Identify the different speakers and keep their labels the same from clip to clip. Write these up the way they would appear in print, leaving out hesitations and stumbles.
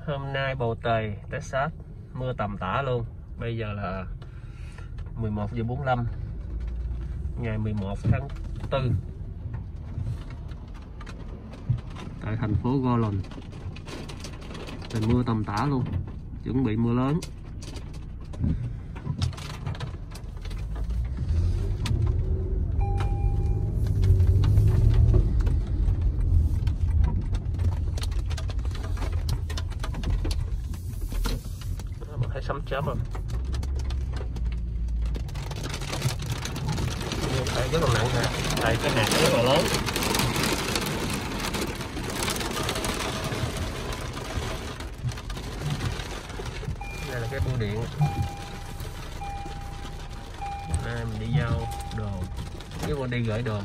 Speaker 1: Hôm nay bầu trời Texas mưa tầm tã luôn. Bây giờ là 11:45 ngày 11 tháng 4 tại thành phố Garland. Trời mưa tầm tã luôn, chuẩn bị mưa lớn. Thấy sấm chớp không? Đây rất là nặng nè, đây cái hạt rất là lớn. Đây là cái bưu điện. Đây mình đi giao đồ, nếu mà đi gửi đồ.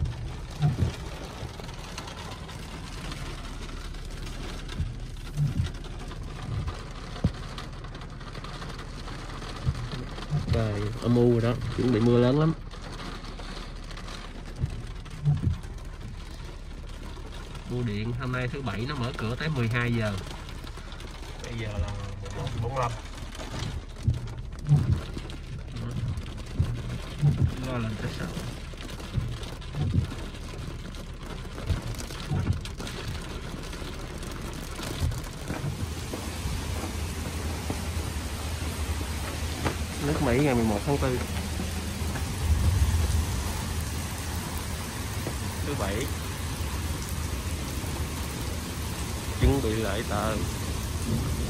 Speaker 1: Trời, âm u rồi đó, chuẩn bị mưa lớn lắm. Bưu điện hôm nay thứ bảy nó mở cửa tới 12 giờ. Bây giờ là 11:45. Lo lên tới 6. Nước Mỹ ngày 11 tháng 4 thứ bảy, chuẩn bị lễ tạ